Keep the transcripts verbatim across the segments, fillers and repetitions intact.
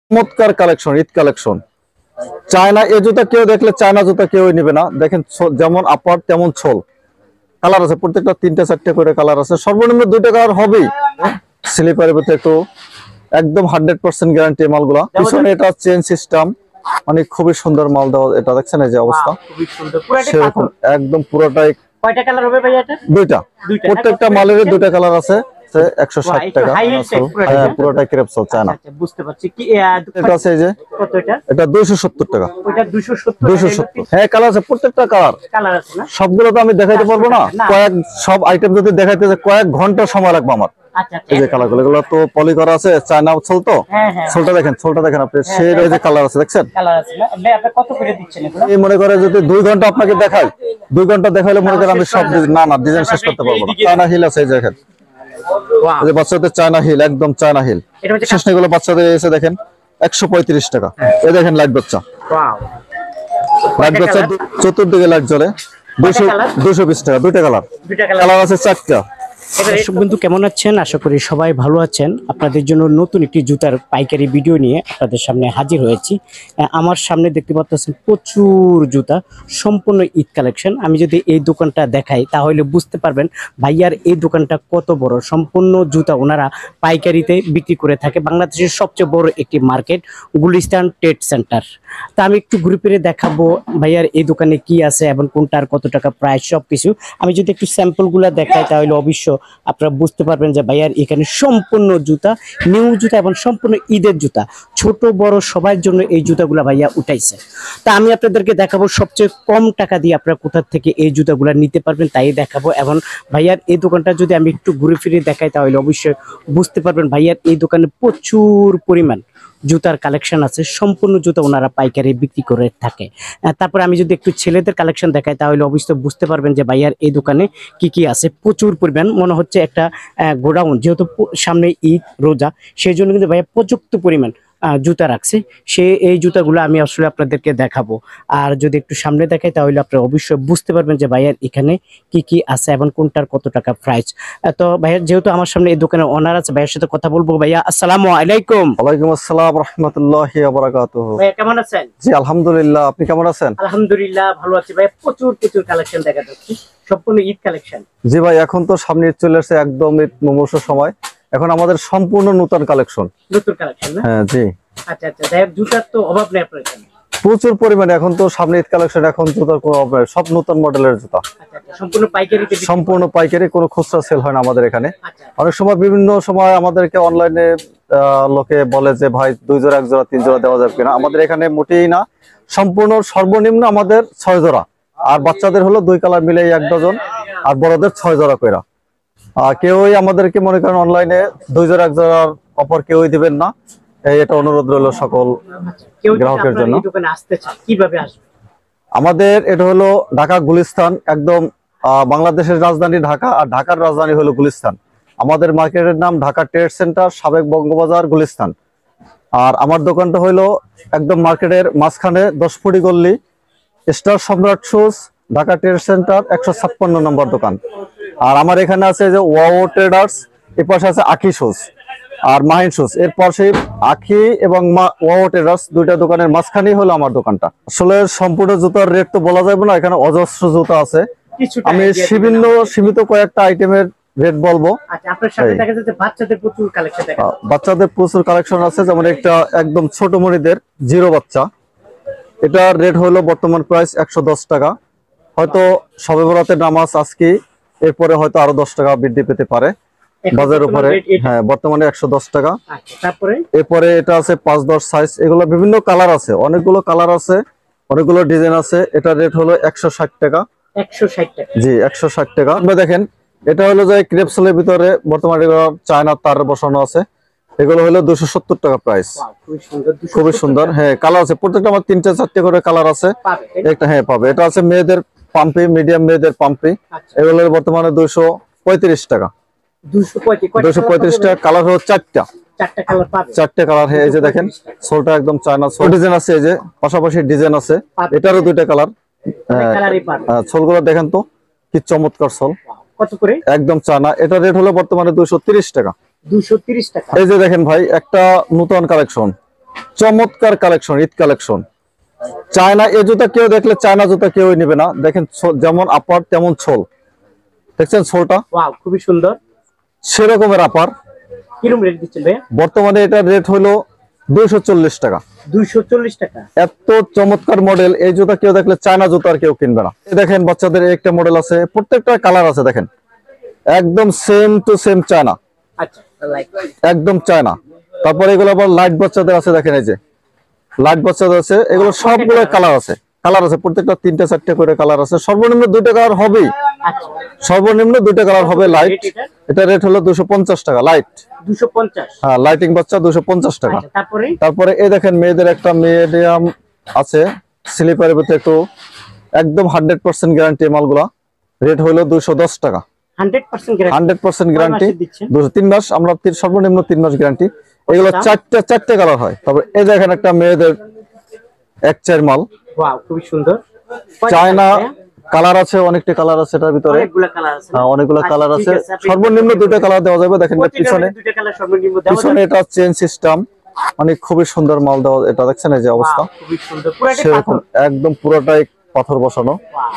চমৎকার collection, Eid collection. China এই জুতা কেউ দেখলে চায়না জুতা কেউই নেবে না। দেখেন যেমন আপার তেমন ছোল, কালার আছে প্রত্যেকটা তিনটা চারটে করে কালার আছে, সর্বনিম্ন দুইটা কালার হবেই। স্লিপারের ভিতরে একটু একদম হান্ড্রেড পার্সেন্ট গ্যারান্টি মালগুলা। পিছনে এটা চেন সিস্টেম, মানে খুবই সুন্দর মাল দেওয়া। এটা দেখছেন এই যে অবস্থা, সেরকম একদম পুরোটাই। কয়টা কালার হবে ভাই এটা? দুইটা, প্রত্যেকটা মালের দুইটা কালার আছে। একশো ষাট টাকা পুরোটাই ক্রেপ চল চায়না। বুঝতে পারছি। কি এটা আছে এই যে কত এটা? এটা দুইশো সত্তর টাকা। ওইটা দুইশো সত্তর দুইশো সত্তর। হ্যাঁ কালার আছে, প্রত্যেকটা কালার কালার আছে না? সবগুলো তো আমি দেখাইতে পারবো না, কয়েক সব আইটেম যদি দেখাইতে কয়েক ঘন্টা সময় লাগবে আমার। এই যে কালারগুলো, এগুলো তো পলি করা আছে, চায়না সোল তো। সোলটা দেখেন, সোলটা দেখেন আপনি, সেই যে কালার আছে দেখছেন। কালার আছে না? ভাই আপনি কত করে দিচ্ছেন এগুলো? এই মনে করে যদি দুই ঘন্টা আপনাকে দেখাই, দুই ঘন্টা দেখাইলে মনে করেন আমি সব না না ডিজাইন শেষ করতে পারবো না। চায়না হিল আছে এই দেখেন, এই যে বাচ্চাদের চায়না হিল, একদম চায়না হিল। শেষ এগুলো বাচ্চাদের এসে দেখেন একশো পঁয়ত্রিশ টাকা। এই দেখেন লাইট বাচ্চা, লাইট বাচ্চা চতুর্দিকে লাইট জ্বলে, দুইশো দুইশো বিশ টাকা। দুইটা কালার, কালার আছে চারটা। দর্শক বন্ধু কেমন আছেন? আশা করি সবাই ভালো আছেন। আপনাদের জন্য নতুন একটি জুতার পাইকারি ভিডিও নিয়ে আপনাদের সামনে হাজির হয়েছি। আমার সামনে দেখতে পাচ্ছেন প্রচুর জুতা, সম্পূর্ণ ঈদ কালেকশন। আমি যদি এই দোকানটা দেখাই তাহলে বুঝতে পারবেন ভাইয়ার এই দোকানটা কত বড়। সম্পূর্ণ জুতা ওনারা পাইকারিতে বিক্রি করে থাকে। বাংলাদেশের সবচেয়ে বড় একটি মার্কেট গুলিস্তান ট্রেড সেন্টার। তা আমি একটু ঘুরে ফিরে দেখাবো ভাইয়ার এই দোকানে কি আছে এবং কোনটার কত টাকা প্রাইস সবকিছু। আমি যদি একটু স্যাম্পলগুলো দেখাই তাহলে অবশ্য আপনারা বুঝতে পারবেন যে ভাইয়ার এখানে সম্পূর্ণ জুতা, নিউ জুতা এবং সম্পূর্ণ ঈদের জুতা, ছোট বড় সবার জন্য এই জুতাগুলা ভাইয়া উঠাইছে। তা আমি আপনাদেরকে দেখাবো সবচেয়ে কম টাকা দিয়ে আপনারা কোথা থেকে এই জুতাগুলা নিতে পারবেন তাই দেখাবো। এবং ভাইয়ার এই দোকানটা যদি আমি একটু ঘুরে ফিরে দেখাই তাহলে অবশ্যই বুঝতে পারবেন ভাইয়ার এই দোকানে প্রচুর পরিমাণ জুতার কালেকশন আছে। সম্পূর্ণ জুতা ওনারা পাইকারি বিক্রি করে থাকে। তারপরে আমি যদি একটু ছেলেদের কালেকশন দেখাই তাহলে অবশ্যই বুঝতে পারবেন যে ভাইয়ার এই দোকানে কি কি আছে। প্রচুর পরিমাণ, মনে হচ্ছে একটা গোডাউন, যেহেতু সামনে ঈদ রোজা সেই জন্য কিন্তু ভাইয়া পর্যাপ্ত পরিমাণ জুতা রাখছে। সে এই জুতাগুলো আমি আসলে আপনাদেরকে দেখাবো। আর যদি একটু সামনে দেখাই তাহলে আপনারা অবশ্যই বুঝতে পারবেন যে ভাইয়ার এখানে কি কি আছে এবং কোনটার কত টাকা প্রাইস। তো ভাইয়া যেহেতু আমার সামনে এই দোকানে ওনার আছে, ভাইয়ের সাথে কথা বলবো। ভাইয়া আসসালামু আলাইকুম। ওয়ালাইকুম আসসালাম রাহমাতুল্লাহি ওয়া বারাকাতুহু। ভাইয়া কেমন আছেন? জি আলহামদুলিল্লাহ, আপনি কেমন আছেন? আলহামদুলিল্লাহ ভালো আছি ভাই। প্রচুর প্রচুর কালেকশন দেখা যাচ্ছে, সম্পূর্ণ ঈদ কালেকশন। জি ভাই, এখন তো সামনে ঈদ চলে আসছে, একদম ঈদ মুমূর্ষু সময়। এখন আমাদের সম্পূর্ণ নতুন কালেকশন। নতুন কালেকশন না? হ্যাঁ জি। আচ্ছা আচ্ছা, যাই হোক জুতার তো অভাব নেই আপনার এখানে। প্রচুর পরিমাণে এখন তো সামনে ঈদ কালেকশন, এখন জুতার কোনো অভাব নেই, সব নতুন মডেলের জুতা। আচ্ছা আচ্ছা, সম্পূর্ণ পাইকারিতে? সম্পূর্ণ পাইকারি, কোনো খুচরা সেল হয় না আমাদের এখানে। অনেক সময় বিভিন্ন সময় আমাদেরকে অনলাইনে লোকে বলে যে ভাই দুই জোড়া এক জোড়া তিন জোড়া দেওয়া যাবে কিনা। আমাদের এখানে মোটেই না, সম্পূর্ণ সর্বনিম্ন আমাদের ছয় জোড়া। আর বাচ্চাদের হলো দুই কালার মিলে এক ডজন, আর বড়দের ছয় জোড়া কইরা। আর কেউই আমাদেরকে মনে করেন অনলাইনে দুই জোড়া এক জোড়ার অফার কেউই দিবেন না, এটা অনুরোধ রইল সকল গ্রাহকের জন্য। কিভাবে আসবে? আমাদের এটা হলো ঢাকা গুলিস্তান, একদম বাংলাদেশের রাজধানী ঢাকা, আর ঢাকার রাজধানী হলো গুলিস্তান। আমাদের মার্কেটের নাম ঢাকা ট্রেড সেন্টার, সাবেক বঙ্গবাজার, গুলিস্তান। আর আমার দোকানটা হইলো একদম মার্কেটের মাঝখানে, দশ ফুটি গল্লি, star Samrat shoes, Dhaka trade centre, একশো ছাপ্পান্ন নম্বর দোকান। আর আমার এখানে আছে যে ওয়াও ট্রেডার্স, এর পাশে আছে আখি শুজ আর মাহিন শুজ। এর পাশে আখি এবং ওয়াও ট্রেডার্স দুইটা দোকানের মাঝখানেই হলো আমার দোকানটা। আসলে সম্পূর্ণ জুতার রেট তো বলা যাবে না, এখানে অজস্র জুতা আছে। আমি বিভিন্ন সীমিত কয়েকটা আইটেমের রেট বলবো। বাচ্চাদের প্রচুর কালেকশন আছে, যেমন একটা একদম ছোট মুড়িদের জিরো বাচ্চা, এটার রেট হলো বর্তমান প্রাইস একশো দশ টাকা। হয়তো সবে বরাতের নামাজ আজকে, এরপরে হয়তো আরো দশ টাকা বৃদ্ধি পেতে পারে বাজারের উপরে। হ্যাঁ বর্তমানে একশো দশ টাকা। এরপরে এটা আছে পাঁচ দশ সাইজ, এগুলো বিভিন্ন কালার আছে, অনেকগুলো কালার আছে, অনেকগুলো ডিজাইন আছে। এটার রেট হলো একশো ষাট টাকা। জি একশো ষাট টাকা। দেখেন এটা হলো যে ক্রেপসেলের ভিতরে বর্তমানে চায়না তার বসানো আছে, এগুলো হলো দুশো সত্তর টাকা প্রাইস। খুবই সুন্দর। হ্যাঁ কালার আছে, প্রত্যেকটা আমার তিনটে চারটে করে কালার আছে। একটা হ্যাঁ পাবে। এটা আছে মেয়েদের পাম্পি, মিডিয়াম মেয়েদের পাম্পি, এগুলো বর্তমানে দুইশো পঁয়ত্রিশ টাকা। দুইশো পঁয়ত্রিশ টাকা। কালার হলো চারটা, চারটে কালার। এই যে দেখেন সোলটা একদম চায়না সোল, ডিজাইন আছে, এই যে পাশাপাশি ডিজাইন আছে, এটারও দুইটা কালার। সোলগুলো দেখেন তো কি চমৎকার সোল, কত করে? একদম চায়না। এটা রেট হলো বর্তমানে দুইশো তিরিশ টাকা। দুইশো তিরিশ টাকা। এই যে দেখেন ভাই একটা নতুন কালেকশন, চমৎকার কালেকশন, ঈদ কালেকশন। চায়না এই জুতা কেউ দেখলে চায়না জুতা কেউই নেবে না। দেখেন ছো- যেমন আপার তেমন ছোল, দেখছেন ছোলটা ওয়াও খুবই সুন্দর। সেরকমের আপার। কিরকম রেট দিচ্ছেন ভাইয়া? বর্তমানে এটার রেট হলো দুইশো চল্লিশ টাকা। দুইশো চল্লিশ টাকা। এত চমৎকার মডেল, এই জুতা কেউ দেখলে চায়না জুতা আর কেউ কিনবে না। এই দেখেন বাচ্চাদের এই একটা মডেল আছে, প্রত্যেকটা কালার আছে দেখেন, একদম সেম টু সেম চায়না, আচ্ছা লাইক একদম চায়না। তারপরে এগুলো আবার লাইট বাচ্চাদের আছে, দেখেন এই যে লাইট বাচ্চাদের আছে, এগুলো সবগুলো কালার আছে, কালার আছে প্রত্যেকটা তিনটা চারটে করে কালার আছে। সর্বনিম্ন দুইটা কালার হবেই, আচ্ছা সর্বনিম্ন দুইটা কালার হবে লাইট। এটা রেট হলো দুশো পঞ্চাশ টাকা লাইট। দুইশো পঞ্চাশ। হ্যাঁ লাইটিং বাচ্চা দুশো পঞ্চাশ টাকা। আচ্ছা তারপরে তারপরে এই দেখেন মেয়েদের একটা মিডিয়াম আছে স্লিপারের ভিতরে, একটু একদম হান্ড্রেড পার্সেন্ট গ্যারান্টি মালগুলা, রেট হলো দুশো দশ টাকা। Hundred percent guarantee. Hundred percent guarantee, দিচ্ছেন? দুশো তিন মাস, আমরা তিন- সর্বনিম্ন তিন মাস গ্যারান্টি। এগুলো দাম? চারটে চারটে কালার হয়। তারপর এই দেখেন একটা মেয়েদের এক চার মাল, ওয়াও খুবই সুন্দর। চায়না কালার আছে, অনেকটা কালার আছে এটার ভিতরে। অনেকগুলা কালার আছে। হ্যাঁ অনেকগুলো আচ্ছা, কালার ঠিক আছে, আছে, আপনি- সর্বনিম্ন দুইটা কালার দেওয়া যাবে। দেখেন এটা প্রত্যেকটার পিছনে, মধ্যে দুইটা কালার সর্বনিম্ন দেওয়া পিছনে যাবে? এটা চেন সিস্টেম, মানে খুবই সুন্দর মাল দেওয়া। এটা দেখছেন এই যে অবস্থা, ওয়াও, খুবই সুন্দর। পুরাটাই সেরকম পাথর। একদম পুরোটাই পাথর বসানো ওয়াও,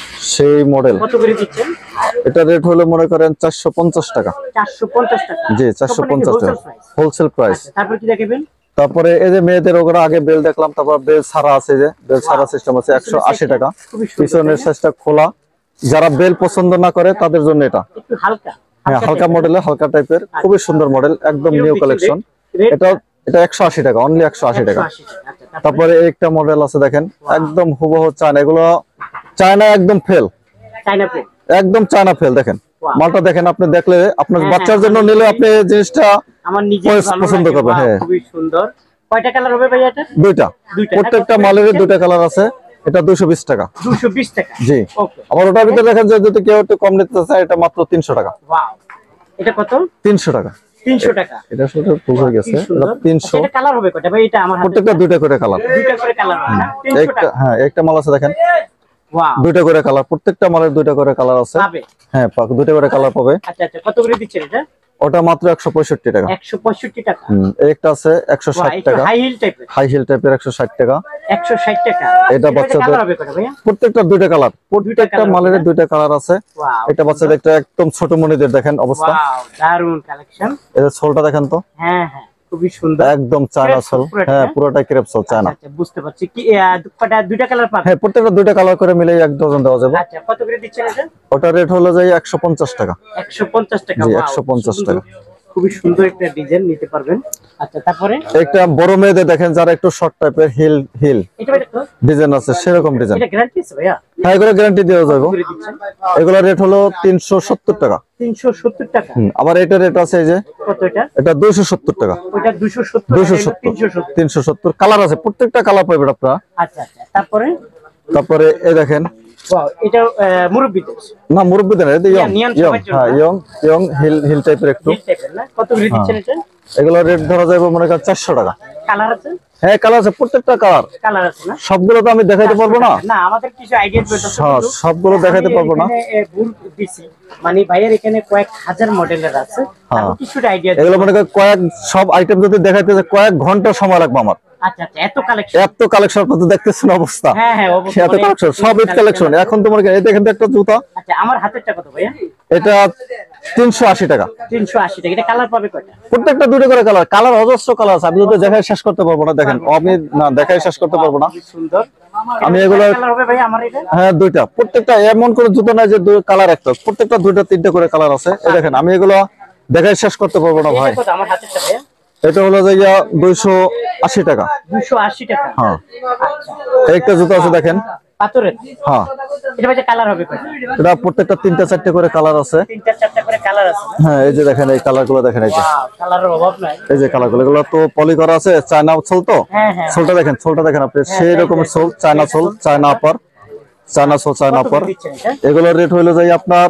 সেই মডেল। কত করে দিচ্ছেন? এটা রেট হলো মনে করেন চারশো পঞ্চাশ টাকা। চারশো পঞ্চাশ টাকা। জি চারশো সম্পূর্ণ কি পঞ্চাশ টাকা wholesale price? Wholesale price. আচ্ছা, তারপর কি দেখাবেন? তারপরে এই যে মেয়েদের ওগুলো আগে বেল দেখলাম, তারপর বেল ছাড়া আছে, যে বেল ছাড়া সিস্টেম আছে একশো আশি টাকা। খুবই সুন্দর, পিছনের তাই না? সাইজটা খোলা, যারা বেল পছন্দ না করে তাদের জন্য এটা। একটু হালকা হ্যাঁ হালকা মডেলের, হালকা টাইপের, খুবই সুন্দর মডেল, একদম কিরকম নিউ দিচ্ছেন কালেকশন। rate? এটা এটা একশো আশি টাকা, অনলি একশো আশি টাকা। একশো আশি টাকা। আচ্ছা, তারপরে তারপরে এই একটা মডেল আছে দেখেন, একদম হুবহু চায়না, এগুলো চায়না একদম ফেল, চায়না প্রিন্ট। একদম চায়না ফেল। দেখেন Wow. মালটা দেখেন, আপনি দেখলে আপনার হ্যাঁ, বাচ্চার হ্যাঁ, জন্য নিলে আপনি এই জিনিসটা আমার নিজে পছন্দ পছন্দ করবে, হ্যাঁ। খুবই সুন্দর। কয়টা কালার হবে ভাই এটা? দুইটা, দুইটা, প্রত্যেকটা কত করে মালের দিচ্ছেন? দুইটা কালার আছে। এটা দুইশো বিশ টাকা। দুইশো বিশ টাকা। জি ওকে। আবার ওটার ভিতরে দেখেন যে যদি কেউ একটু কম নিতে চায়, এটা মাত্র তিনশো টাকা। ওয়াও, এটা কত? তিনশো টাকা। তিনশো টাকা। এটা শুধু ভুল হয়ে গেছে, কি এটা সুন্দর। তিনশো। আচ্ছা, এটা কালার হবে কয়টা ভাই? এটা আমার হাতে প্রত্যেকটা দুইটা করে কালার। দুইটা করে কালার হবে না? তিনশো একটা টাকা। হ্যাঁ একটা মাল আছে দেখেন, ওয়াও, দুইটা করে কালার, প্রত্যেকটা মালের দুইটা করে কালার আছে। পাবে। হ্যাঁ পা- দুইটা করে কালার পাবে। আচ্ছা আচ্ছা, কত করে দিচ্ছেন এটা? ওটা মাত্র একশো পঁয়ষট্টি টাকা। একশো পঁয়ষট্টি টাকা। হুম, এই একটা আছে একশো ওয়াও, ষাট একটু টাকা, হাই হিল টাইপের। হাই হিল টাইপের একশো ষাট টাকা। একশো ষাট টাকা। এটা বাচ্চাদের- কালার হবে কয়টা ভাইয়া? প্রত্যেকটা দুইটা কালার, প্রত্যেকটা colour মালের হবে না? দুইটা কালার আছে। ওয়াও, এটা বাচ্চাদের একটা একদম ছোট মনিদের দেখেন অবস্থা। ওয়াও, দারুন কালেকশন। এটা সোলটা দেখেন তো, হ্যাঁ হ্যাঁ, খুবই সুন্দর। একদম চায়না Crepes সোল। পুরোটা, হ্যাঁ হ্যাঁ? পুরোটাই ক্রেপ সোল চায়না। আচ্ছা, বুঝতে পারছি। কি আহ, কয়টা দুইটা কালার পাবে? হ্যাঁ প্রত্যেকটা দুইটা কালার করে মিলে এক ডজন দেওয়া যাবে। আচ্ছা, কত করে দিচ্ছেন এটা? ওটা রেট হলো যাই একশো পঞ্চাশ টাকা। একশো পঞ্চাশ টাকা। জি, ওয়াও, একশো পঞ্চাশ সুন্দর। টাকা। খুবই সুন্দর একটা ডিজাইন নিতে পারবেন। আচ্ছা, তারপরে একটা বড় মেয়েদের দেখেন যারা একটু শর্ট টাইপের হিল হিল এটা ভাই দেখো, ডিজাইন আছে, সেরকম ডিজাইন। এটা গ্যারান্টি আছে ভাইয়া? হ্যাঁ এগুলো গ্যারান্টি দেওয়া যাবে। কত করে দিচ্ছেন? এগুলো রেট হলো তিনশো সত্তর টাকা। তিনশো সত্তর টাকা। হুম, আবার এটা রেট আছে এই যে, কত এটা? এটা দুইশো সত্তর টাকা। ওইটা দুইশো সত্তর, দুইশো এটা হলো সত্তর, তিনশো সত্তর। তিনশো সত্তর কালার আছে, প্রত্যেকটা কালার পাবেন আপনারা। আচ্ছা আচ্ছা, তারপরে তারপরে এই দেখেন, ওয়াও, এটা মুরব্বিদের না মুরব্বীদের এটা ইয়ং নিয়ন ইয়ং সবার জন্য, হ্যাঁ না? ইয়ং ইয়ং হিল হিল টাইপের একটু। হিল টাইপের না? কত করে দিচ্ছেন এটা? এগুলো রেট ধরা যাবে মনে করেন চারশো টাকা। কালার আছে? হ্যাঁ কালার আছে, প্রত্যেকটা কালার। কালার আছে না? সবগুলো তো আমি দেখাইতে পারবো না। না, আমাদের কিছু আইডিয়া পেতে হ্যাঁ, সবগুলো দেখাতে পারবো না। ভুল দিছি, মানে ভাইয়ের এখানে কয়েক হাজার মডেলের আছে, হ্যাঁ। আমি কিছুটা আইডিয়া। এগুলো মনে করেন কয়েক সব আইটেম যদি দেখাইতে যায় কয়েক ঘন্টা সময় লাগবে আমার। আচ্ছা আচ্ছা, এত কালেকশন। এত কালেকশন আপনি তো দেখতেছেন অবস্থা। হ্যাঁ হ্যাঁ, অবশ্যই। এত কালেকশন, সব ঈদ কালেকশন। এখন তোমার এই দেখেন তো একটা জুতা, আচ্ছা, আমার হাতেরটা কত ভাইয়া? এটা তিনশো আশি টাকা। তিনশো আশি টাকা। এটা কালার পাবে কয়টা? প্রত্যেকটা দুটো করে কালার, কালার অজস্র কালার আছে, আমি যদি দেখাই শেষ করতে পারবো না। দেখেন আমি না দেখাই শেষ করতে পারবো না। খুবই সুন্দর। আমি এগুলো- কালার হবে ভাই আমার এটা? হ্যাঁ দুইটা, প্রত্যেকটা এমন কোনো জুতো নাই যে কালার একটা, প্রত্যেকটা দুইটা তিনটা করে কালার আছে। এই দেখেন আমি এগুলো দেখাই শেষ করতে পারবো না ভাই। এটা কত আমার হাতেরটা ভাইয়া? এটা হলো যাইয়া দুইশো আশি টাকা। দুইশো আশি টাকা। হ্যাঁ আচ্ছা, একটা জুতো আছে দেখেন। পাথরের। হ্যাঁ এটা ভাই কালার হবে কয়টা? এটা প্রত্যেকটা তিনটা চারটে করে কালার আছে। তিনটা চারটা করে কালার আছে না? হ্যাঁ এই যে দেখেন এই কালার গুলো দেখেন, এই যে ওয়াও, কালারের অভাব নাই। এই যে কালার গুলো, এগুলো তো পলি করা আছে, চায়না সোল তো। হ্যাঁ হ্যাঁ। সোলটা দেখেন, সোলটা দেখেন আপনি, সেই রকমের sole, China sole, China upper, China sole, China কত আপার। করে দিচ্ছেন এটা? এগুলোর রেট হইলো যাই আপনার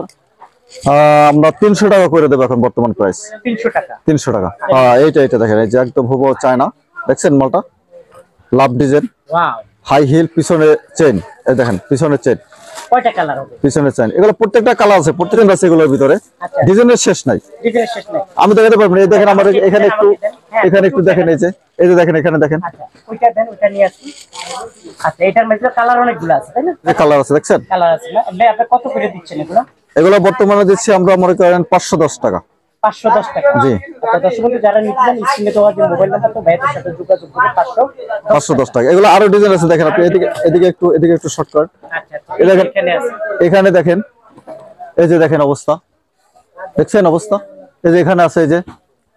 আহ, আমরা তিনশো টাকা করে দেবো এখন বর্তমান প্রাইস। তিনশো টাকা। তিনশো টাকা। হ্যাঁ এইটা এইটা দেখেন, এই যে একদম হুবহু চায়না, দেখছেন মালটা, love design, wow, high heel, পিছনে চেন, এই দেখেন পিছনে চেন, কয়টা কালার হবে? পিছনের চেন এগুলো প্রত্যেকটা কালার আছে, প্রত্যেকটা আছে এগুলোর ভিতরে, আচ্ছা। ডিজাইনের শেষ নাই। ডিজাইনের শেষ নাই। আমি দেখাতে পারবো না, এই দেখেন আমাদের এখানে একটু, এখানে একটু দেখেন, এই যে এই যে দেখেন এখানে দেখেন, আচ্ছা ওইটা দেন, ওইটা নিয়ে আসি। আচ্ছা এটার মধ্যে কালার অনেকগুলো আছে তাই না? এই কালার আছে দেখছেন। কালার আছে না? ভাই আপনি কত করে দিচ্ছেন এগুলো? এগুলো বর্তমানে দিচ্ছি আমরা মনে করেন পাঁচশো দশ টাকা। পাঁচশো দশ টাকা। জি। আচ্ছা দর্শক বন্ধু যারা নিতে চান স্ক্রিনে দেওয়া যে মোবাইল নাম্বার, তো ভাইদের সাথে যোগাযোগ করে পাঁচশো পাঁচশো দশ টাকা। এগুলো আরো ডিজাইন আছে দেখেন আপনি, এদিকে এদিকে একটু, এদিকে একটু শর্টকাট। আচ্ছা আচ্ছা এই দেখেন এখানে আছে। এখানে দেখেন, এই যে দেখেন অবস্থা, দেখছেন অবস্থা, এই যে এখানে আছে, এই যে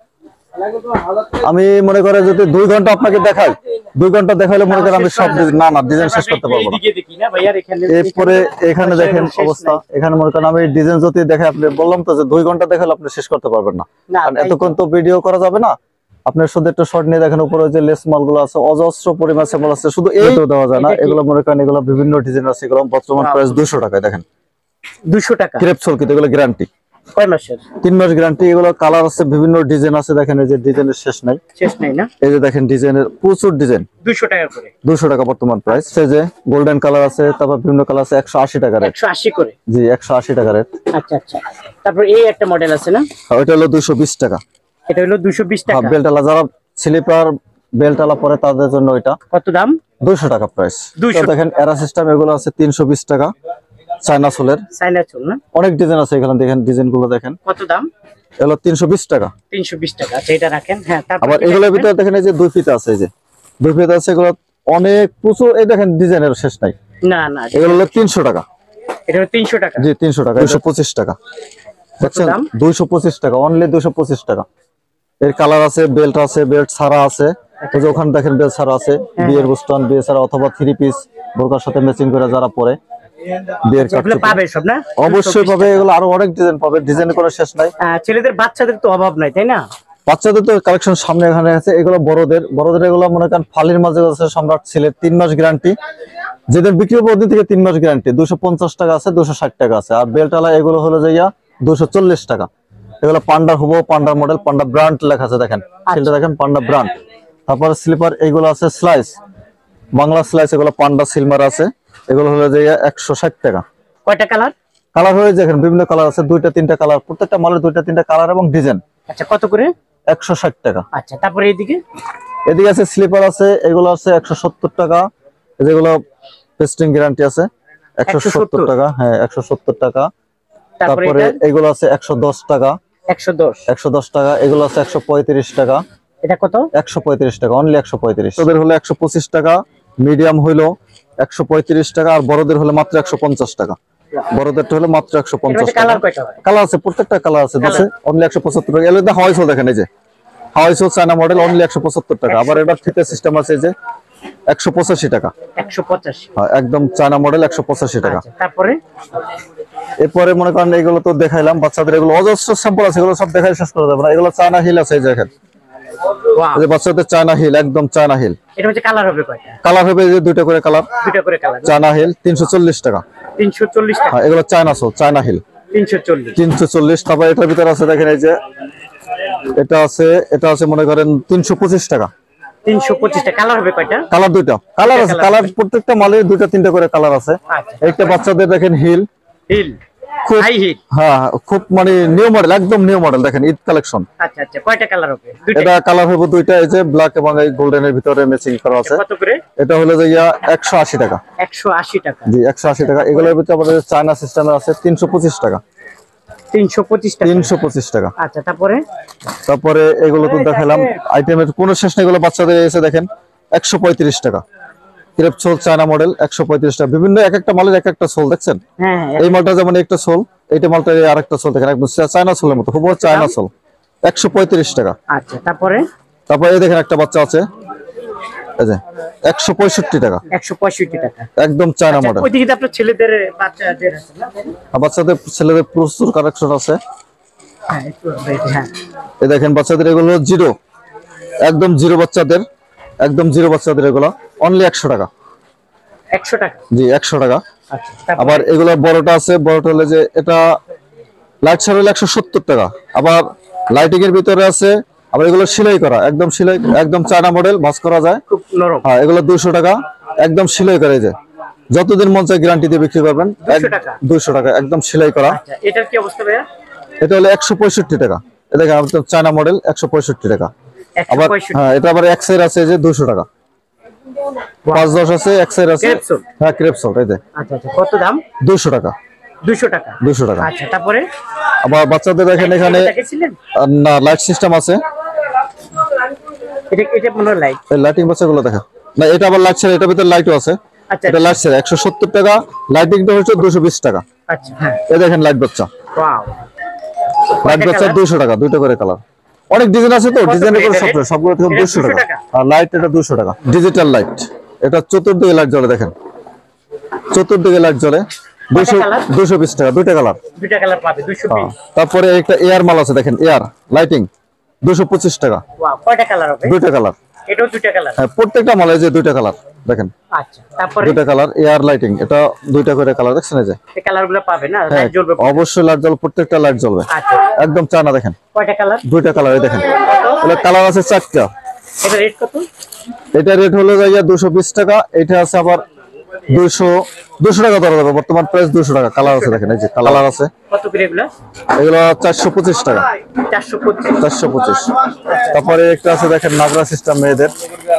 আমি মনে করেন যদি দুই ঘন্টা আপনাকে দেখাই, দুই ঘন্টা দেখাইলে মনে করেন আমি সব ডিজাইন, না না ডিজাইন শেষ করতে পারবো না। এদিকে দেখি না ভাইয়ার এখানে। এরপরে এখানে দেখেন অবস্থা, এখানে মনে করেন আমি ডিজাইন যদি দেখে, আপনি বললাম তো যে দুই ঘন্টা দেখালে আপনি শেষ করতে পারবেন না, না, কারণ তাই এতক্ষণ তো ভিডিও করা যাবে না। আপনার শুধু একটা শর্ট নিয়ে দেখেন, উপরে যে লেস মালগুলো আছে অজস্র পরিমাণ স্যাম্পল আছে, শুধু এই তো দেওয়া যায় না, এগুলো মনে করেন এগুলো বিভিন্ন ডিজাইন আছে, এগুলো বর্তমান প্রাইস দুশো টাকায় দেখেন, দুশো টাকা। ক্রেপ সলকিত, এগুলো গ্যারান্টি কয় মাসের? তিন মাস গ্যারান্টি। এগুলো কালার আছে, বিভিন্ন ডিজাইন আছে, দেখেন এই যে ডিজাইনের শেষ নাই, শেষ নাই না? এই যে দেখেন ডিজাইনের প্রচুর ডিজাইন, দুশো টাকা করে। দুশো টাকা বর্তমান প্রাইস। এই যে গোল্ডেন কালার আছে, তারপর বিভিন্ন কালার আছে, একশো আশি টাকা রেট। একশো আশি করে? জি একশো আশি টাকা রেট। আচ্ছা আচ্ছা। তারপর এই একটা মডেল আছে না, ওইটা হলো দুশো বিশ টাকা। এটা হলো দুশো বিশ টাকা। বেলটালা, যারা স্লিপার বেলটালা পরে তাদের জন্য এটা কত দাম? দুশো টাকা প্রাইস। দুইশো। দেখেন এরা সিস্টেম এগুলো আছে তিনশো বিশ টাকা, চায়না সোলের চায়না চুল না? অনেক ডিজাইন আছে, এখানে দেখেন ডিজাইন গুলো দেখেন, কত দাম? এগুলো তিনশো বিশ টাকা। তিনশো বিশ টাকা। আচ্ছা এটা রাখেন। হ্যাঁ তারপর আবার এগুলোর ভিতরে দেখেন এই যে দুই ফিতা আছে, এই যে দুই ফিতা আছে, এগুলো অনেক প্রচুর, এই দেখেন ডিজাইনের শেষ নাই। না না এগুলো হলো তিনশো টাকা। এটা হলো তিনশো টাকা। জি তিনশো টাকা, দুশো পঁচিশ টাকা দেখছেন, দাম? দুইশো পঁচিশ টাকা, অনলি দুশো পঁচিশ টাকা। এর কালার আছে, বেল্ট আছে, বেল্ট ছাড়া আছে, ওই যে ওখানে দেখেন বেল্ট ছাড়া আছে, বিয়ের বুস্টান, বিয়ে ছাড়া অথবা থ্রি পিস বোরকার সাথে ম্যাচিং করে যারা পরে বিয়ের কাট এগুলো পাবে সব না? অবশ্যই পাবে, এগুলো আরো অনেক ডিজাইন পাবে, ডিজাইনের কোনো শেষ নাই। আহ, ছেলেদের বাচ্চাদের তো অভাব নাই তাই না? বাচ্চাদের তো কালেকশন সামনে এখানে আছে, এগুলো বড়দের, বড়দের এগুলো মনে করেন ফালির মাঝে আছে সম্রাট ছেলের তিন মাস গ্যারান্টি, যেদিন বিক্রি হবে ওদিন থেকে তিন মাস গ্যারান্টি, দুশো পঞ্চাশ টাকা আছে, দুশো ষাট টাকা আছে। আর বেলটালা এগুলো হলো যাইয়া দুশো চল্লিশ টাকা। এগুলো পান্ডার হবো, পান্ডার মডেল, পান্ডা ব্র্যান্ড লেখা আছে দেখেন, সেটা দেখেন পান্ডা ব্র্যান্ড। তারপরে স্লিপার এইগুলো আছে স্লাইস, বাংলা স্লাইস, এগুলো পান্ডা সিলমার আছে, এগুলো হলো যাইয়া একশো ষাট টাকা। কয়টা কালার? কালার হয়ে দেখেন বিভিন্ন কালার আছে, দুইটা তিনটা কালার, প্রত্যেকটা মালের দুইটা তিনটা কালার এবং ডিজাইন। আচ্ছা কত করে? একশো ষাট টাকা। আচ্ছা তারপরে এইদিকে এদিকে আছে স্লিপার আছে, এগুলো আছে একশো সত্তর টাকা, যেগুলো পেস্টিং গ্যারান্টি আছে একশো সত্তর টাকা। হ্যাঁ একশো সত্তর টাকা। তারপরে এগুলো আছে একশো দশ টাকা, একশো দশ একশো দশ টাকা। এগুলো আছে একশো পঁয়ত্রিশ টাকা। এটা কত? একশো পঁয়ত্রিশ টাকা, অনলি একশো পঁয়ত্রিশ। ছোটদের হলো একশো পঁচিশ টাকা, মিডিয়াম হইলো একশো পঁয়ত্রিশ টাকা, আর বড়দের হলো মাত্র একশো পঞ্চাশ টাকা। বড়দেরটা হলো মাত্র একশো পঞ্চাশ টাকা। কালার কয়টা হয়? কালার আছে, প্রত্যেকটা কালার আছে, আছে অনলি একশো পঁচাত্তর টাকা। এগুলো হাওয়াই সোল দেখেন, এই যে Hawaii sole China model, only একশো পঁচাত্তর টাকা। আবার এটার ফিতে সিস্টেম আছে, এই যে একশো পঁচাশি টাকা, একশো পঁচাশি। হ্যাঁ একদম চায়না মডেল, একশো পঁচাশি টাকা। তারপরে এরপরে মনে করেন এগুলো তো দেখাইলাম, বাচ্চাদের এগুলো অজস্র স্যাম্পল আছে, এগুলো সব দেখাই শেষ করা যাবে না। এগুলো চায়না হিল আছে, এই যে দেখেন, এই যে বাচ্চাদের চায়না হিল, একদম চায়না হিল। এটা হচ্ছে কালার হবে কয়টা? কালার হবে এই যে দুইটা করে কালার, দুইটা করে কালার। চায়না হিল তিনশো চল্লিশ টাকা। তিনশো চল্লিশ টাকা। হ্যাঁ এগুলো চায়না সোল, চায়না হিল তিনশো চল্লিশ। তিনশো চল্লিশ। তারপর এটার ভিতরে আছে দেখেন, এই যে এটা আছে, এটা আছে মনে করেন তিনশো পঁচিশ টাকা। তিনশো পঁচিশ টাকা। কালার হবে কয়টা? কালার দুইটা কালার আছে, কালার প্রত্যেকটা মালের দুইটা তিনটা করে কালার আছে। একটা বাচ্চাদের দেখেন হিল, হিল খুব হাই হিল, হ্যাঁ খুব মানে নিউ মডেল, একদম নিউ মডেল, দেখেন ঈদ কালেকশন। আচ্ছা আচ্ছা কয়টা কালার হবে? এটা কালার হবে দুইটা, এই যে ব্ল্যাক এবং এই গোল্ডেনের ভিতরে ম্যাচিং করা আছে। কত করে? এটা হলো যে একশো আশি টাকা। একশো আশি টাকা। জি একশো আশি টাকা। এগুলোর ভিতরে আমাদের চায়না সিস্টেমের আছে তিনশো পঁচিশ টাকা। তিনশো পঁচিশ টাকা। তিনশো পঁচিশ টাকা। আচ্ছা তারপরে তারপরে এগুলো তো দেখালাম, আইটেমের কোনো শেষ নেই। এগুলো বাচ্চাদের এসে দেখেন একশো পঁয়ত্রিশ টাকা, ক্রেপ সোল চায়না মডেল, একশো পঁয়ত্রিশ টাকা। বিভিন্ন এক একটা মালের এক একটা সোল দেখছেন। হ্যাঁ এই মালটা যেমন একটা সোল, এইটা মালটা আরেকটা সোল দেখেন, একদম চায়না সোলের মতো, খুব চায়না সোল, একশো পঁয়ত্রিশ টাকা। আচ্ছা তারপরে তারপরে এই দেখেন একটা বাচ্চা আছে, এই যে একশো পঁয়ষট্টি টাকা, একশো পঁয়ষট্টি টাকা, একদম চায়না মডেল। ওইদিকে তো আপনার ছেলেদের বাচ্চাদের আছে না? আর বাচ্চাদের ছেলেদের প্রচুর কালেকশন আছে। হ্যাঁ একটু হ্যাঁ এই দেখেন বাচ্চাদের এগুলো জিরো, একদম জিরো বাচ্চাদের, একদম জিরো বাচ্চাদের এগুলো অনলি একশো টাকা। একশো টাকা? জি একশো টাকা। আচ্ছা আবার এগুলো বড়টা আছে, বড়টা হলে যে এটা লাইট ছাড়া হলে একশো সত্তর টাকা। আবার লাইটিং এর ভিতরে আছে, আবার এগুলো সেলাই করা, একদম সেলাই, একদম চায়না মডেল, ভাঁজ করা যায়, খুব নরম। হ্যাঁ এগুলো দুশো টাকা, একদম সেলাই করে, যে যতদিন মন চায় গ্যারান্টি দিয়ে বিক্রি করবেন। দুইশো টাকা দুইশো টাকা একদম সেলাই করা। আচ্ছা এটার কি অবস্থা ভাইয়া? এটা হলো একশো পঁয়ষট্টি টাকা। এটা দেখেন আপনার চায়না মডেল একশো পঁয়ষট্টি টাকা। আবার হ্যাঁ এটা আবার এক সাইড আছে যে দুইশো টাকা, পাঁচ দশ আছে, এক সাইড আছে। হ্যাঁ ক্রেপসোল এই যে। আচ্ছা আচ্ছা কত দাম? দুইশো টাকা। দুইশো টাকা দুইশো টাকা। আচ্ছা তারপরে আবার বাচ্চাদের দেখেন এখানে আহ, না লাইট সিস্টেম আছে। এটা এটা মনে লাইট এই লাইটিং বাচ্চাগুলো দেখেন না, এটা আবার লাইট ছাড়া, এটার ভিতরে লাইটও আছে। আচ্ছা এটা লাইট ছাড়া একশো সত্তর টাকা, লাইটিংটা হচ্ছে দুইশো বিশ টাকা। আচ্ছা হ্যাঁ এই দেখেন লাইট বাচ্চা, ওয়াও লাইট বাচ্চা দুইশো টাকা, দুইটা করে কালার। অনেক ডিজাইন আছে তো, ডিজাইনের উপর সব সবগুলো থেকে দুইশো টাকা। আর লাইট এটা দুইশো টাকা, ডিজিটাল লাইট। এটা চতুর্দিকে লাইট জ্বলে দেখেন, চতুর্দিকে লাইট জ্বলে দুইশো দুইশো বিশ টাকা, দুইটা কালার। দুইটা কালার পাবে দুইশো বিশ। তারপরে একটা এয়ার মাল আছে দেখেন, এয়ার লাইটিং দুইশো পঁচিশ টাকা। ওয়াও কয়টা কালার হবে? দুইটা কালার। এটাও দুইটা কালার? হ্যাঁ প্রত্যেকটা মালে যে দুইটা কালার দেখেন। আচ্ছা তারপরে দুইটা কালার এয়ার লাইটিং, এটা দুইটা করে কালার দেখছেন এই যে। এই কালারগুলো পাবে না? হ্যাঁ লাইট জ্বলবে অবশ্যই লাইট জ্বলবে, প্রত্যেকটা লাইট জ্বলবে আচ্ছা একদম চায়না দেখেন। কয়টা কালার? দুইটা কালার এই দেখেন। তাহলে কালার আছে চারটা। এটা রেট কত? এটা রেট হলো যাইয়া দুইশো বিশ টাকা। এটা আছে আবার দুইশো দুইশো টাকা ধরা যাবে, বর্তমান প্রাইস দুইশো টাকা। কালার আছে দেখেন এই যে, কালার আছে। কত করে এগুলো? এগুলো চারশো পঁচিশ টাকা। চারশো পঁচিশ। চারশো পঁচিশ। তারপরে একটা আছে দেখেন নাগরা সিস্টেম মেয়েদের,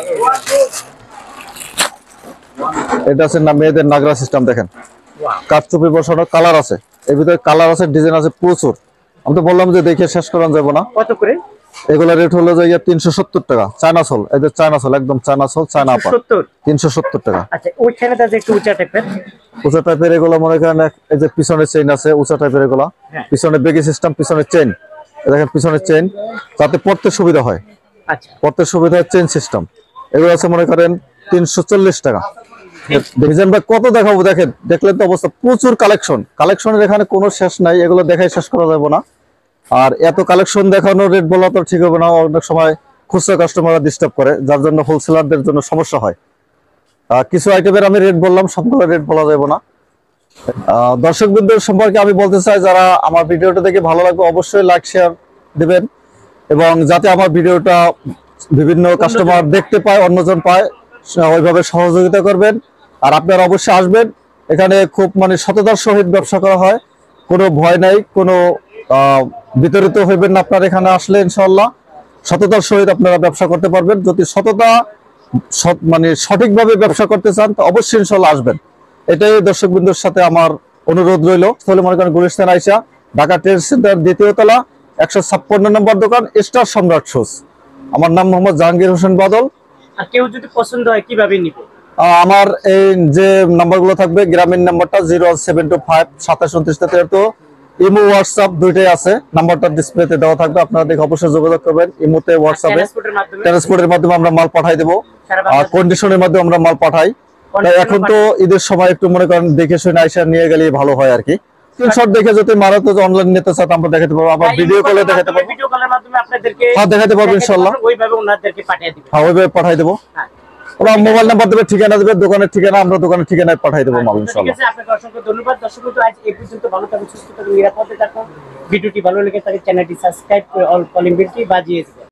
এটা আছে না মেয়েদের নাগরা সিস্টেম দেখেন, কাঠচুপি বসানো। কালার আছে এর ভিতরে, কালার আছে, ডিজাইন আছে প্রচুর। আমি তো বললাম যে দেখে শেষ করা যাবে না। কত করে? এগুলা রেট হলো যে তিনশো সত্তর টাকা। চায়না সোল, এই যে চায়না সোল, একদম চায়না সোল, চায়না আপা, তিনশো সত্তর টাকা। আচ্ছা ওইখানে দাদা একটু উঁচা টাইপের, উঁচা টাইপের এগুলো মনে করেন এই যে পিছনে চেইন আছে, উঁচা টাইপের এগুলো। পিছনে বেগি সিস্টেম, পিছনে চেইন দেখেন, পিছনে চেইন যাতে পড়তে সুবিধা হয়। আচ্ছা পড়তে সুবিধা হয় চেইন সিস্টেম। এগুলো আছে মনে করেন তিনশো চল্লিশ টাকা। দেখেন ভাই কত দেখাবো, দেখেন দেখলেন তো অবস্থা, প্রচুর কালেকশন। কালেকশনের এখানে কোনো শেষ নাই, এগুলো দেখাই শেষ করা যাবে না। আর এত কালেকশন দেখানোর রেট বলা তো ঠিক হবে না, অনেক সময় খুচরা কাস্টমাররা ডিস্টার্ব করে, যার জন্য হোলসেলারদের জন্য সমস্যা হয়। আহ, কিছু আইটেমের আমি রেট বললাম, সবগুলো রেট বলা যাবে না। দর্শক বৃন্দের সম্পর্কে আমি বলতে চাই, যারা আমার ভিডিওটা দেখে ভালো লাগবে অবশ্যই লাইক শেয়ার দিবেন, এবং যাতে আমার ভিডিওটা বিভিন্ন কাস্টমার দেখতে পায়, অন্যজন পায়, ওইভাবে সহযোগিতা করবেন। আর আপনারা অবশ্যই আসবেন, এখানে খুব মানে সততার সহিত ব্যবসা করা হয়, কোনো ভয় নাই, কোনো আহ বিতরিত হইবেন না। আপনারা এখানে আসলে ইনশাআল্লাহ সততার সহিত আপনারা ব্যবসা করতে পারবেন। যদি সততা মানে সঠিকভাবে ব্যবসা করতে চান তো অবশ্যই ইনশাআল্লাহ আসবেন। এটাই দর্শকবৃন্দের সাথে আমার অনুরোধ রইল। তাহলে মনে করেন গুলিস্তান আইসা, ঢাকা ট্রেড সেন্টার দ্বিতীয় তলা, একশো ছাপ্পান্ন নম্বর দোকান, স্টার সম্রাট শুজ। আমার নাম মোহাম্মদ জাহাঙ্গীর হোসেন বাদল। আর কেউ যদি পছন্দ হয় কিভাবে নিবে? আমার এই যে নাম্বারগুলো থাকবে, গ্রামীণ নাম্বারটা জিরো সেভেন টু ফাইভ সাতাশ উনত্রিশ তেরো, ইমো হোয়াটসঅ্যাপ দুইটাই আছে। নাম্বারটা ডিসপ্লেতে দেওয়া থাকবে, আপনারা দেখে অবশ্যই যোগাযোগ করবেন। ইমোতে হোয়াটসঅ্যাপে ট্রান্সপোর্টের মাধ্যমে আমরা মাল পাঠাই দেবো, আর কন্ডিশনের মাধ্যমে আমরা মাল পাঠাই। তাই এখন তো ঈদের সময় একটু মনে করেন দেখে শুনে আইসা নিয়ে গেলে ভালো হয় আর কি। স্ক্রিনশট দেখে যদি মারাতে অনলাইন নিতে চান আমরা দেখাতে পারবো, আবার ভিডিও কলে দেখাতে পারবো। ভিডিও কলের মাধ্যমে আপনাদেরকে হ্যাঁ দেখাতে পারবো ইনশাআল্লাহ, ওইভাবে ওনাদেরকে পাঠিয়ে দিবেন। হ্যাঁ ওইভাবে পাঠাই দেবো। হ্যাঁ ওরা মোবাইল নাম্বার দেবে, ঠিকানা দেবে, দোকানের ঠিকানা, আমরা দোকানের ঠিকানায় পাঠাই দেবো মাল ঠিক ইনশাআল্লাহ। আছে, আপনাকে অসংখ্য ধন্যবাদ। দর্শক বন্ধু আজ এই পর্যন্ত, ভালো থাকুন, সুস্থ থাকুন, নিরাপদে থাকুন। ভিডিওটি ভালো লেগে থাকে চ্যানেলটি সাবস্ক্রাইব করে অল কলিং বেলটি বাজিয়ে দিবেন।